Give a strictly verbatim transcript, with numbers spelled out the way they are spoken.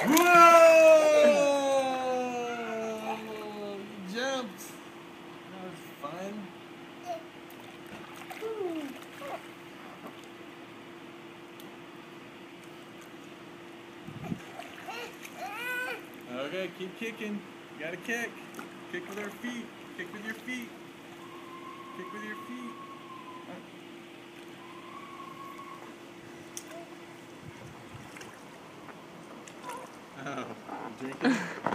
Whoa! You jumped. That was fun. Okay, keep kicking. You gotta kick. Kick with your feet. Kick with your feet. Kick with your feet. Oh, you drinking?